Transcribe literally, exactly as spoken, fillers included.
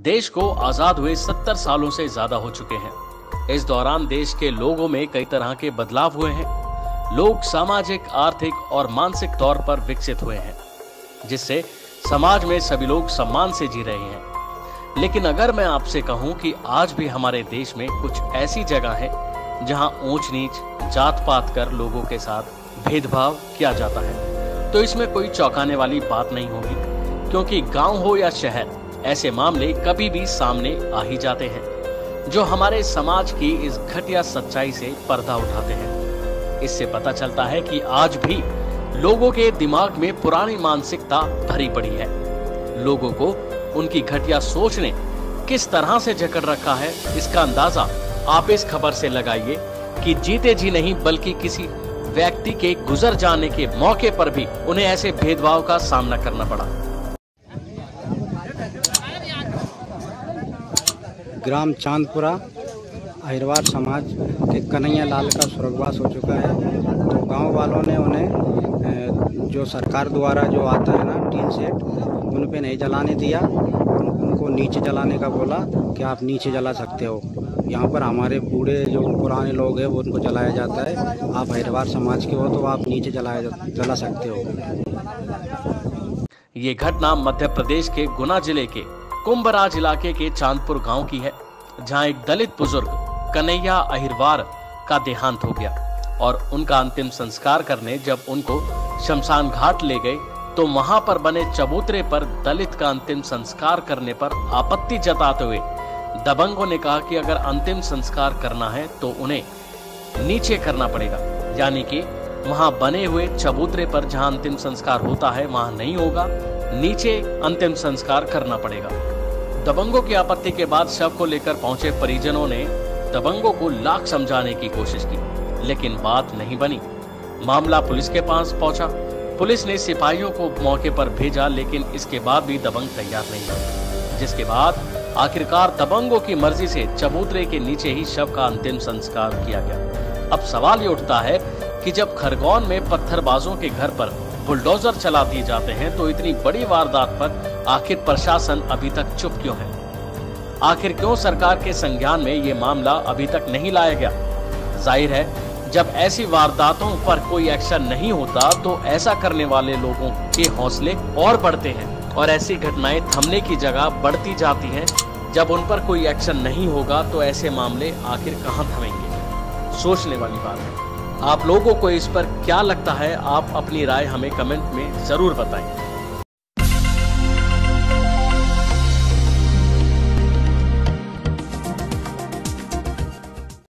देश को आजाद हुए सत्तर सालों से ज्यादा हो चुके हैं। इस दौरान देश के लोगों में कई तरह के बदलाव हुए हैं। लोग सामाजिक, आर्थिक और मानसिक तौर पर विकसित हुए हैं, जिससे समाज में सभी लोग सम्मान से जी रहे हैं। लेकिन अगर मैं आपसे कहूं कि आज भी हमारे देश में कुछ ऐसी जगह है जहां ऊंच नीच, जात पात कर लोगों के साथ भेदभाव किया जाता है, तो इसमें कोई चौंकाने वाली बात नहीं होगी, क्योंकि गांव हो या शहर, ऐसे मामले कभी भी सामने आ ही जाते हैं, जो हमारे समाज की इस घटिया सच्चाई से पर्दा उठाते हैं। इससे पता चलता है कि आज भी लोगों के दिमाग में पुरानी मानसिकता भरी पड़ी है। लोगों को उनकी घटिया सोच ने किस तरह से जकड़ रखा है, इसका अंदाजा आप इस खबर से लगाइए कि जीते जी नहीं बल्कि किसी व्यक्ति के गुजर जाने के मौके पर भी उन्हें ऐसे भेदभाव का सामना करना पड़ा। ग्राम चांदपुरा अहिरवार समाज के कन्हैया लाल का स्वर्गवास हो चुका है। तो गांव वालों ने उन्हें जो सरकार द्वारा जो आता है ना टीन सेट, उन पे नहीं जलाने दिया, उन, उनको नीचे जलाने का बोला कि आप नीचे जला सकते हो। यहाँ पर हमारे बूढ़े जो पुराने लोग हैं वो उनको जलाया जाता है। आप अहिरवार समाज के हो तो आप नीचे जलाया जला सकते हो। ये घटना मध्य प्रदेश के गुना जिले के कुंभराज इलाके के चांदपुर गांव की है, जहां एक दलित बुजुर्ग कन्हैया अहिरवार का देहांत हो गया और उनका अंतिम संस्कार करने जब उनको शमशान घाट ले गए तो वहां पर बने चबूतरे पर दलित का अंतिम संस्कार करने पर आपत्ति जताते हुए दबंगों ने कहा कि अगर अंतिम संस्कार करना है तो उन्हें नीचे करना पड़ेगा, यानी कि वहां बने हुए चबूतरे पर जहां अंतिम संस्कार होता है वहां नहीं होगा, नीचे अंतिम संस्कार करना पड़ेगा। दबंगों की आपत्ति के बाद शव को लेकर पहुंचे परिजनों ने दबंगों को लाख समझाने की कोशिश की, लेकिन बात नहीं बनी। मामला पुलिस के पास पहुंचा। पुलिस ने सिपाहियों को मौके पर भेजा, लेकिन इसके बाद भी दबंग तैयार नहीं हुए, जिसके बाद आखिरकार दबंगों की मर्जी से चबूतरे के नीचे ही शव का अंतिम संस्कार किया गया। अब सवाल ये उठता है कि जब खरगोन में पत्थरबाजों के घर पर बुलडोजर चला दिए जाते हैं तो इतनी बड़ी वारदात पर आखिर प्रशासन अभी तक चुप क्यों है? आखिर क्यों सरकार के संज्ञान में ये मामला अभी तक नहीं लाया गया? जाहिर है जब ऐसी वारदातों पर कोई एक्शन नहीं होता तो ऐसा करने वाले लोगों के हौसले और बढ़ते हैं और ऐसी घटनाएं थमने की जगह बढ़ती जाती हैं। जब उन पर कोई एक्शन नहीं होगा तो ऐसे मामले आखिर कहां थमेंगे? सोचने वाली बात है। आप लोगों को इस पर क्या लगता है? आप अपनी राय हमें कमेंट में जरूर बताएं।